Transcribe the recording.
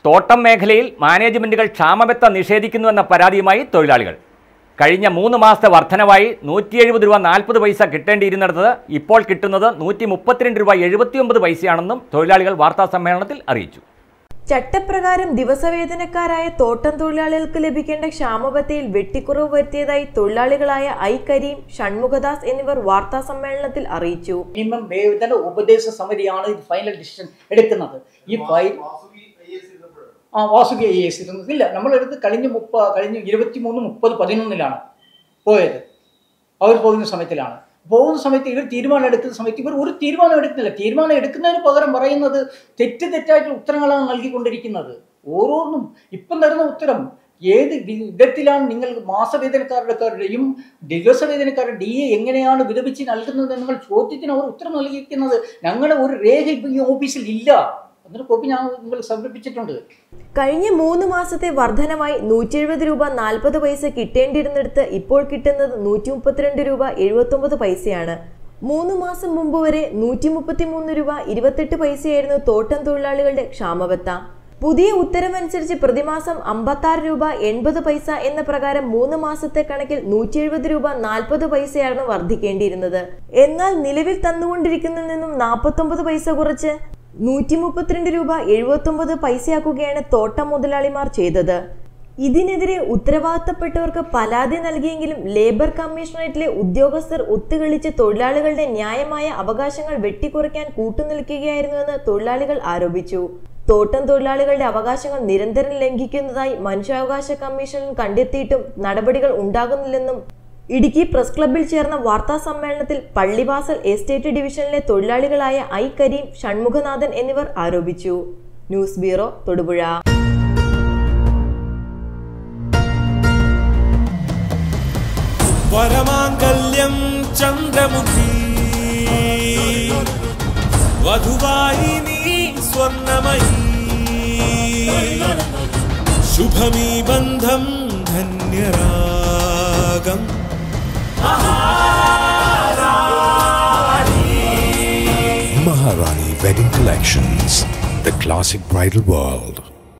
തോട്ടം മേഖലയിൽ മാനേജ്മെന്റുകൾ ക്ഷാമബത്ത നിഷേധിക്കുന്നുവെന്ന പരാതിയുമായി തൊഴിലാളികൾ. കഴിഞ്ഞ 3 മാസത്തെ വർധനവായി 170 രൂപ 40 പൈസ കിട്ടേണ്ടിയിരുന്നിടത്ത് ഇപ്പോൾ കിട്ടുന്നത് 132 രൂപ 79 പൈസയാണെന്നും തൊഴിലാളികൾ വാർത്താസമ്മേളനത്തിൽ അറിയിച്ചു. ചട്ടപ്രകാരം ദിവസവേതനക്കാരായ തോട്ടം തൊഴിലാളികൾക്ക് ലഭിക്കേണ്ട ക്ഷാമബത്തയിൽ വെട്ടിക്കുറവ് വരുത്തിയതായി തൊഴിലാളികളായ ഐ കരീം, ഷൺമുഖദാസ് എന്നിവർ വാർത്താസമ്മേളനത്തിൽ അറിയിച്ചു. മിനിമം വേതന ഉപദേശ സമിതിയാണ് ഫൈനൽ ഡിസിഷൻ എടുക്കുന്നത്. ഈ വാസുകി IAS ഇല്ല, നമ്മളെടുത്ത് കഴിഞ്ഞ 23-30-11 പോയത്. അവർ പോകുന്ന സമയത്ത് ഇവർ തീരുമാനം എടുക്കുന്ന സമയത്ത് ഇവർ ഒരു തീരുമാനം എടുക്കുന്നില്ല. തീരുമാനം എടുക്കുന്നതിന് പകരം പറയുന്നത് തെറ്റായിട്ട് ഉത്തരങ്ങളാണ് നൽകിക്കൊണ്ടിരിക്കുന്നത്. ഓരോന്നും ഇപ്പം തരുന്ന ഉത്തരം ഏത് വിധത്തിലാണ് നിങ്ങൾ മാസവേതനക്കാരുടെയും ദിവസവേതനക്കാരുടെ DA എങ്ങനെയാണ് വിതപിച്ച് നൽകുന്നത് എന്നുള്ള ചോദ്യത്തിന് അവർ ഉത്തരം നൽകിയിരിക്കുന്നത്. ഞങ്ങളുടെ ഒരു രേഖ ഈ ഓഫീസിൽ ഇല്ല. അതിന് കോപ്പി ഞാൻ നിങ്ങൾ സമർപ്പിച്ചിട്ടുണ്ട്. കഴിഞ്ഞ 3 മാസത്തെ വർധനമായി 170 രൂപ 40 പൈസ കിട്ടേണ്ടിയിരുന്നിടത്ത് ഇപ്പോൾ കിട്ടുന്നത് 132 രൂപ 79 പൈസയാണ്. 3 മാസം മുമ്പ് വരെ 133 രൂപ 28 പൈസയായിരുന്നു തോട്ടം തൊഴിലാളികളുടെ ക്ഷാമബത്ത. പുതിയ ഉത്തരവനുസരിച്ച് പ്രതിമാസം 56 രൂപ 80 പൈസ എന്ന പ്രകാരം 3 മാസത്തെ കണക്കിൽ 170 രൂപ 40 പൈസയാണ് വർദ്ധിക്കേണ്ടിയിരുന്നത്. എന്നാൽ നിലവിൽ തന്നുകൊണ്ടിരിക്കുന്നതിൽ നിന്നും 49 പൈസ കുറച്ച് 132 രൂപ 79 പൈസയാക്കുകയാണ് തോട്ടം മുതലാളിമാർ ചെയ്തത്. ഇതിനെതിരെ ഉത്തരവാദിത്തപ്പെട്ടവർക്ക് പരാതി നൽകിയെങ്കിലും ലേബർ കമ്മീഷണറേറ്റിലെ ഉദ്യോഗസ്ഥർ ഒത്തുകളിച്ച് തൊഴിലാളികളുടെ ന്യായമായ അവകാശങ്ങൾ വെട്ടിക്കുറയ്ക്കാൻ കൂട്ടുനിൽക്കുകയായിരുന്നുവെന്ന് തൊഴിലാളികൾ ആരോപിച്ചു. തോട്ടം തൊഴിലാളികളുടെ അവകാശങ്ങൾ നിരന്തരം ലംഘിക്കുന്നതായി മനുഷ്യാവകാശ കമ്മീഷൻ കണ്ടെത്തിയിട്ടും നടപടികൾ ഉണ്ടാകുന്നില്ലെന്നും ഇടുക്കി പ്രസ് ക്ലബ്ബിൽ ചേർന്ന വാർത്താ സമ്മേളനത്തിൽ പള്ളിവാസൽ എസ്റ്റേറ്റ് ഡിവിഷനിലെ തൊഴിലാളികളായ ഐ കരീം, ഷൺമുഖനാഥൻ എന്നിവർ ആരോപിച്ചു. News bureau, Thodupuzha. വരമാംഗല്യം ചന്ദ്രമുഖി വധുവായി നീ സ്വർണ്ണമയി ശുഭമീ ബന്ധം ധന്യരാഗം Maharani Wedding Collections, the classic bridal world.